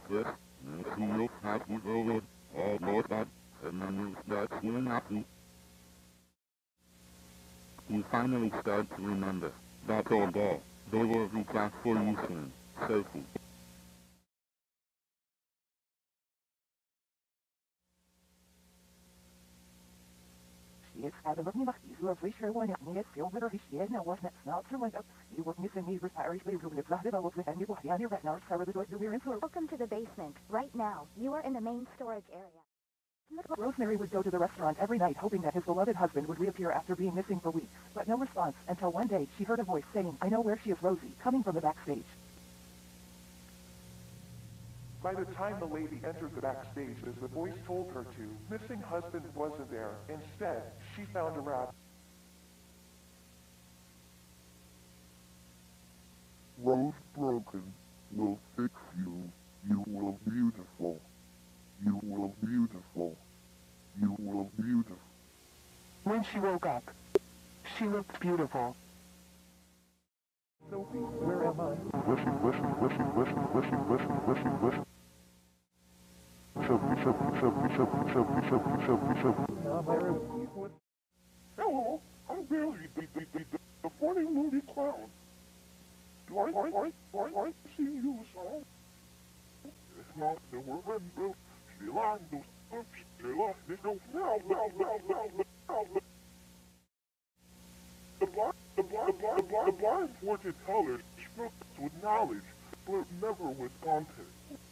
Yes, you have to go all Lord God, and then you start feeling happy. You finally start to remember. That's all there. They will be back for you soon. Sophie. Jest adamownie wachizła wyświetlenia nie filmy higieny wasn't not to wind up. You were missing me Irish labor with the develop and you were right now cover the door to in floor. Welcome to the basement. Right now, you are in the main storage area. Rosemary would go to the restaurant every night hoping that his beloved husband would reappear after being missing for weeks, but no response until one day she heard a voice saying, I know where she is, Rosie, coming from the backstage. By the time the lady entered the backstage as the voice told her to, missing husband wasn't there. Instead, she found a rat. Rose broken will fix you. You will beautiful. You will beautiful. You will beautiful. When she woke up, she looked beautiful. Sophie, where am I? Hello, I'm Billy, the funny movie clown. Do I see you song? It's not the word, she lied to she lied to the blind fortune teller struck with knowledge, but never with content.